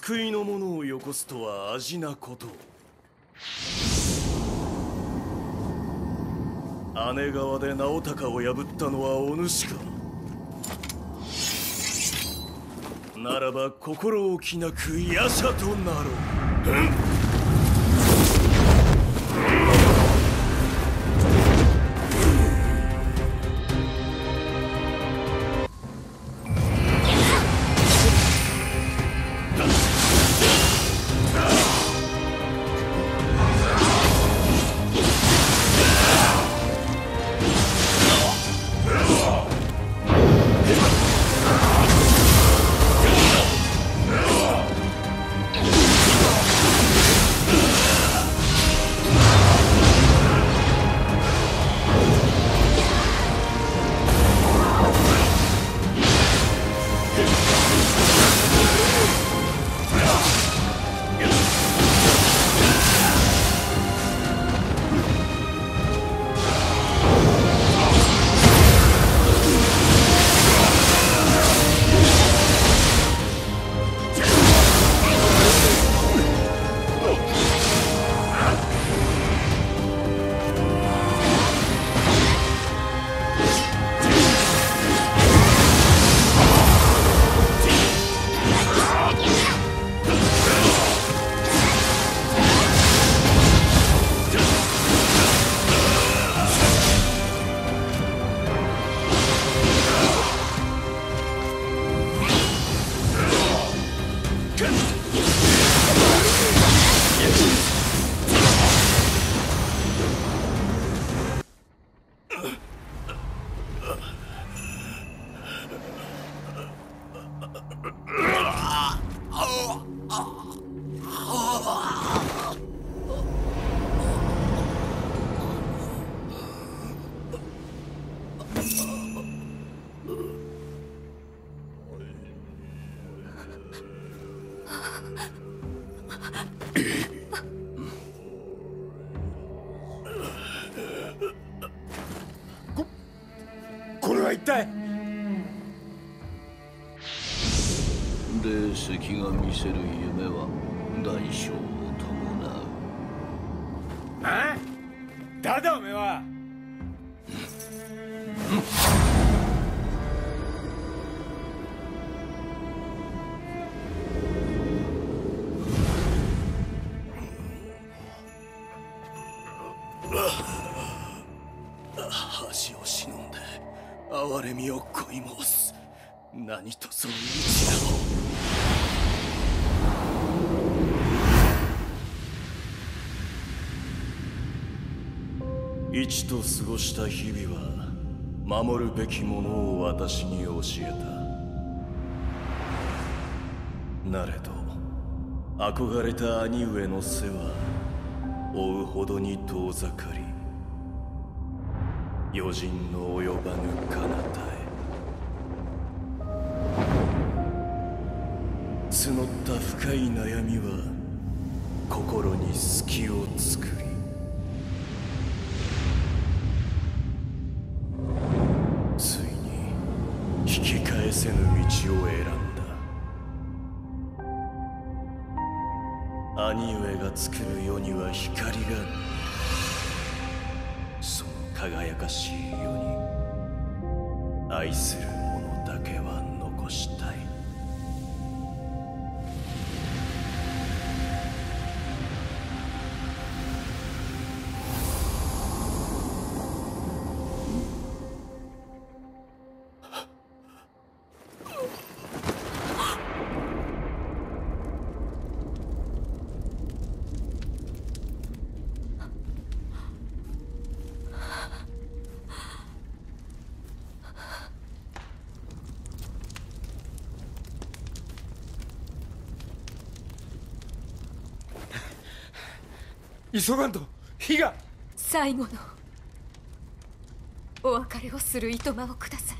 救いの者をよこすとは味なこと。姉川で直高を破ったのはお主か。ならば心置きなく夜叉となろう。 これは一体。 霊石が見せる夢は代償を伴う。 ああ？誰だおめえは。 恥を忍んで哀れみを恋申す。何とぞ一度一と過ごした日々は守るべきものを私に教えた。なれど憧れた兄上の背は追うほどに遠ざかり、余人の及ばぬ彼方へ募った深い悩みは心に隙を作り、ついに引き返せぬ道を選んだ。兄上が作る世には光がある。その輝かしい世に愛する者だけは残したい。 急がんと火が。 最後のお別れをするいとまをください。